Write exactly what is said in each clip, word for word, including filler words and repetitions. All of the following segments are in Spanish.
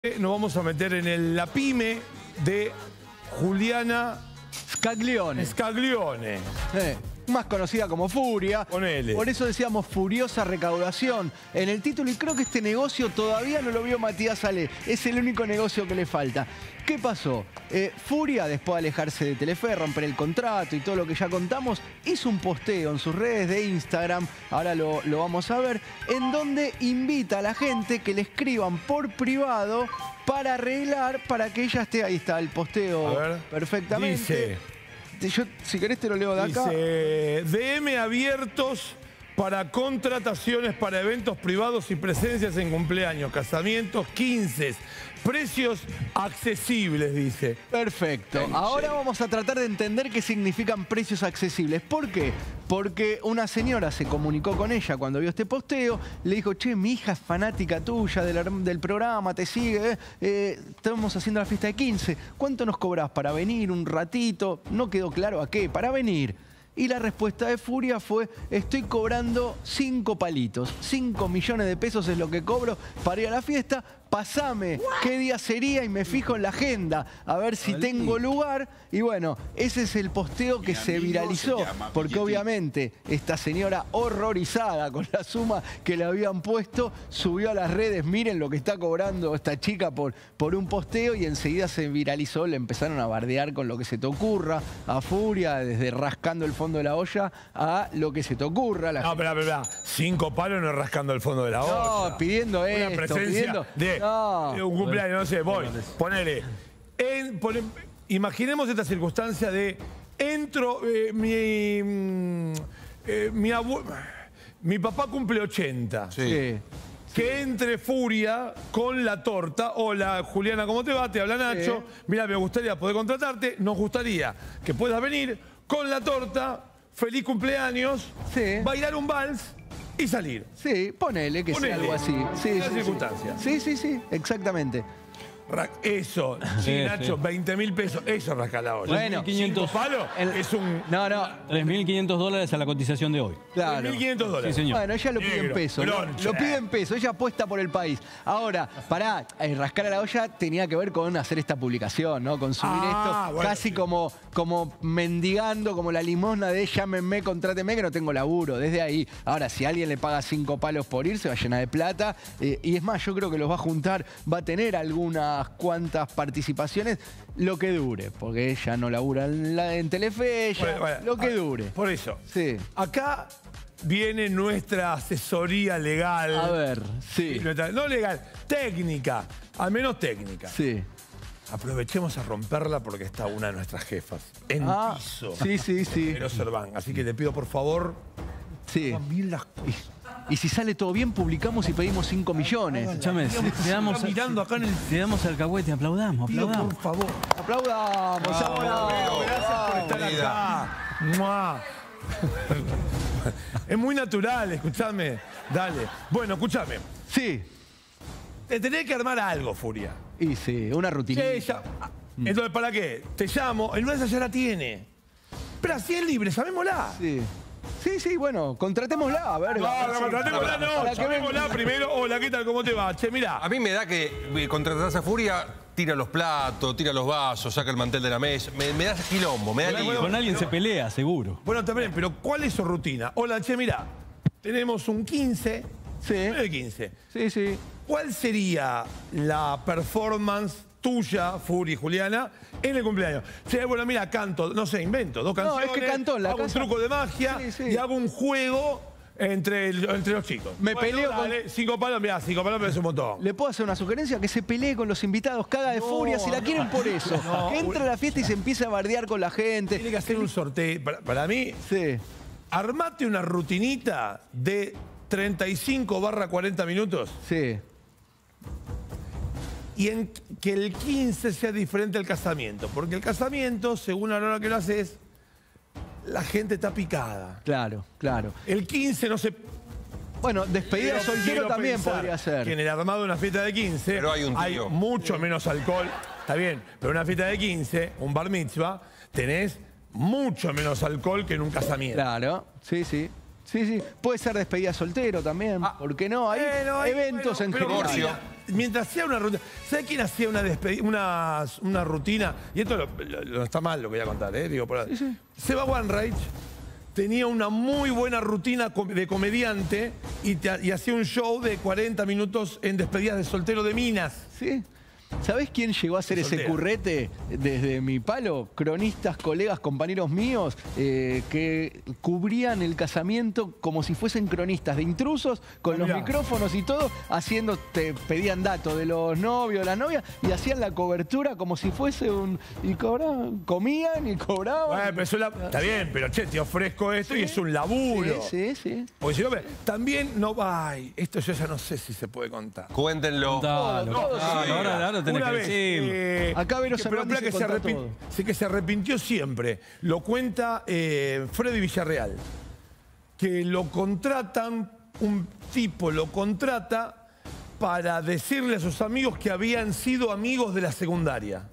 Nos vamos a meter en el, la pyme de Juliana Scaglione. Scaglione. Eh, más conocida como Furia. Ponele. Por eso decíamos furiosa recaudación en el título. Y creo que este negocio todavía no lo vio Matías Ale. Es el único negocio que le falta. ¿Qué pasó? Eh, Furia, después de alejarse de Telefe, romper el contrato y todo lo que ya contamos, hizo un posteo en sus redes de Instagram, ahora lo, lo vamos a ver, en donde invita a la gente que le escriban por privado para arreglar, para que ella esté, ahí está el posteo A ver, perfectamente. Dice, Yo, si querés te lo leo de acá. dice, D M abiertos para contrataciones para eventos privados y presencias en cumpleaños, casamientos, quince. Precios accesibles, dice. Perfecto. Ahora vamos a tratar de entender qué significan precios accesibles. ¿Por qué? Porque una señora se comunicó con ella cuando vio este posteo, le dijo, che, mi hija es fanática tuya del, del programa, te sigue, eh, eh, estamos haciendo la fiesta de quince. ¿Cuánto nos cobrás para venir un ratito? No quedó claro a qué, para venir. Y la respuesta de Furia fue, estoy cobrando cinco palitos. cinco millones de pesos es lo que cobro para ir a la fiesta. Pasame qué día sería y me fijo en la agenda a ver si tengo lugar. Y bueno, ese es el posteo que se viralizó. Porque obviamente esta señora horrorizada con la suma que le habían puesto, subió a las redes, miren lo que está cobrando esta chica por, por un posteo, y enseguida se viralizó, le empezaron a bardear con lo que se te ocurra, a Furia, desde rascando el fondo de la olla a lo que se te ocurra. La no, espera, espera, cinco palos no es rascando el fondo de la olla. No, pidiendo Una esto, presencia pidiendo... de, no. de un cumpleaños, no sé, voy, ponele. En, pone, imaginemos esta circunstancia de, entro, eh, mi, mm, eh, mi, abu, mi papá cumple ochenta. Sí. Sí. Que entre Furia con la torta. Hola, Juliana, ¿cómo te va? Te habla Nacho. Sí. Mira, me gustaría poder contratarte. Nos gustaría que puedas venir con la torta. Feliz cumpleaños. Sí. Bailar un vals y salir. Sí, ponele que ponele. sea algo así. Sí, sí, circunstancia. Sí, sí, sí, exactamente. Eso, sí, sí, Nacho, sí. veinte mil pesos, eso rasca la olla. Bueno, ¿cinco palos? El, es un... No, no. tres mil quinientos dólares a la cotización de hoy. Claro. tres mil quinientos dólares. Sí, señor. Bueno, ella lo pide en pesos. Lo, lo pide en pesos, ella apuesta por el país. Ahora, pará, eh, rascar a la olla tenía que ver con hacer esta publicación, ¿no? Con subir ah, esto, bueno, casi sí. como, como mendigando, como la limosna de llámenme, contráteme, que no tengo laburo. Desde ahí. Ahora, si alguien le paga cinco palos por ir, se va a llenar de plata. Eh, y es más, yo creo que los va a juntar, va a tener algunas cuantas participaciones, lo que dure, porque ella no labura en, la, en Telefe, ella, bueno, bueno, lo que a, dure. Por eso, sí. Acá viene nuestra asesoría legal. A ver, sí. Nuestra, no legal, técnica, al menos técnica. Sí. Aprovechemos a romperla porque está una de nuestras jefas en ah, piso. Sí, sí, sí. Pero Serván, así que te pido por favor. Sí. Bien las... Y si sale todo bien, publicamos y pedimos cinco millones. Escúchame, le damos, mirando acá en el... le damos alcahuete, aplaudamos, aplaudamos. Por favor. Aplaudamos. Ah, bueno, gracias por estar acá. ¡Mua! Es muy natural, escúchame. Dale. Bueno, escúchame. Sí. Te tenés que armar algo, Furia. Y sí, una rutina. Sí, ya... Entonces, ¿para qué? Te llamo, en una de esas ya la tiene. Pero así es libre, llamémosla. Sí. Sí, sí, bueno, contratémosla, a ver. No, no, contratémosla no, llamémosla primero. Hola, ¿qué tal? ¿Cómo te va? Che, mirá. A mí me da que contratás a Furia, tira los platos, tira los vasos, saca el mantel de la mesa. Me, me da quilombo, me da lío. Con alguien se pelea, seguro. Bueno, también, pero ¿cuál es su rutina? Hola, che, mirá, tenemos un quince. Sí. El quince. Sí, sí. ¿Cuál sería la performance tuya, Furia y Juliana, en el cumpleaños? Sí, bueno, mira, canto, no sé, invento dos canciones. No, es que canto en la hago casa. un truco de magia, sí, sí. Y hago un juego entre, el, entre los chicos. Me bueno, peleo dale, con... Cinco palos, mirá, cinco palos me hace un montón. ¿Le puedo hacer una sugerencia? Que se pelee con los invitados, caga de no, furia, si la quieren por eso. No, que entre a la fiesta y se empiece a bardear con la gente. Tiene que hacer un sorteo. Para, para mí, sí. Armate una rutinita de treinta y cinco barra cuarenta minutos. Sí. Y en que el quince sea diferente al casamiento. Porque el casamiento, según a la hora que lo haces, la gente está picada. Claro, claro. El quince no se... Bueno, despedida de soltero también podría ser. Que en el armado de una fiesta de quince pero hay, un hay mucho menos alcohol. Está bien, pero una fiesta de quince, un bar mitzvah, tenés mucho menos alcohol que en un casamiento. Claro, sí, sí. Sí, sí. Puede ser despedida soltero también. Ah, ¿por qué no? Hay bueno, eventos bueno, en general. La, mientras hacía una rutina... ¿Sabe quién hacía una, una, una rutina? Y esto no está mal lo que voy a contar, ¿eh? Digo, por... sí, sí. Seba Wanreich tenía una muy buena rutina de comediante y, te, y hacía un show de cuarenta minutos en despedidas de soltero de minas. Sí. ¿Sabés quién llegó a hacer ese currete desde mi palo? Cronistas, colegas, compañeros míos eh, que cubrían el casamiento como si fuesen cronistas de intrusos, con los micrófonos y todo, haciendo, te pedían datos de los novios, las novias, y hacían la cobertura como si fuese un... Y cobraban, comían y cobraban. Bueno, pero eso la, está bien, pero che, te ofrezco esto, sí, y es un laburo. Sí, sí, sí. Porque si no, también no... Ay, esto yo ya no sé si se puede contar. Cuéntenlo. Contalo. No, no, Ah, sí. ahora, ahora tenés Una que vez, decirlo. eh, Acá Vero que, Cervantes pero que se, arrepin todo. sí, que se arrepintió siempre. Lo cuenta eh, Freddy Villarreal. Que lo contratan, un tipo lo contrata para decirle a sus amigos que habían sido amigos de la secundaria.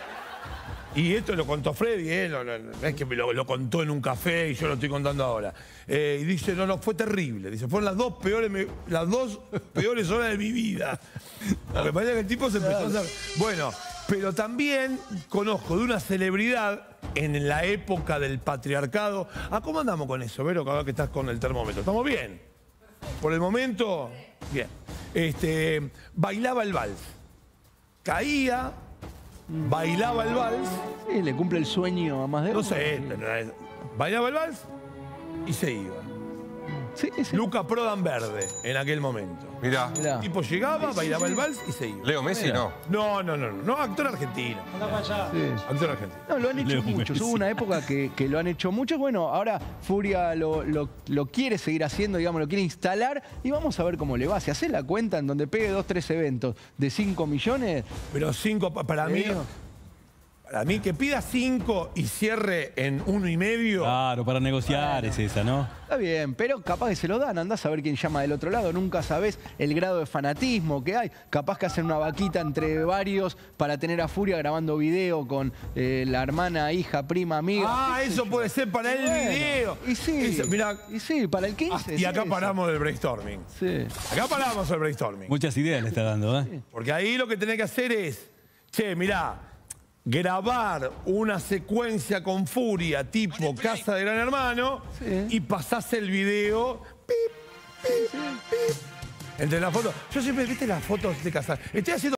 Y esto lo contó Freddy, ¿eh? No, no, no es que me lo, lo contó en un café y yo lo estoy contando ahora. Eh, y dice, no, no, fue terrible. Dice, fueron las dos peores, las dos peores horas de mi vida. Me parece que el tipo se empezó a hacer... Bueno, pero también conozco de una celebridad en la época del patriarcado. Ah, ¿cómo andamos con eso, Vero? Ahora que estás con el termómetro. ¿Estamos bien? Por el momento, bien. Este, bailaba el vals. Caía... Bailaba el vals. Sí, le cumple el sueño a más de uno. No sé, bailaba el vals y se iba. Sí, sí. Luca Prodan verde en aquel momento. Mirá. Mirá. El tipo llegaba, bailaba el vals y se iba. Leo Messi, Mira. no. No, no, no, no, no, actor argentino. Sí. Actor argentino. No, lo han hecho Leo muchos. Messi. Hubo una época que, que lo han hecho muchos. Bueno, ahora Furia lo, lo, lo quiere seguir haciendo, digamos, lo quiere instalar. Y vamos a ver cómo le va. Si haces la cuenta en donde pegue dos, tres eventos de cinco millones... Pero cinco, pa- para mí, Sí. para mí que pida cinco y cierre en uno y medio. Claro, para negociar es esa, ¿no? Está bien, pero capaz que se lo dan. Andás a ver quién llama del otro lado. Nunca sabés el grado de fanatismo que hay. Capaz que hacen una vaquita entre varios para tener a Furia grabando video con eh, la hermana, hija, prima, amiga. Ah, qué sé eso yo. puede ser para el Bueno, video. Y sí, Eso, mirá, y sí, para el ah, quince. y acá sí, paramos del brainstorming. Sí. Acá paramos el brainstorming. Muchas ideas le está dando, ¿eh? Porque ahí lo que tenés que hacer es, che, mirá, grabar una secuencia con Furia tipo Casa de Gran Hermano, Sí. y pasás el video pip, pip, pip, entre las fotos. Yo siempre, ¿viste las fotos de casar? Estoy haciendo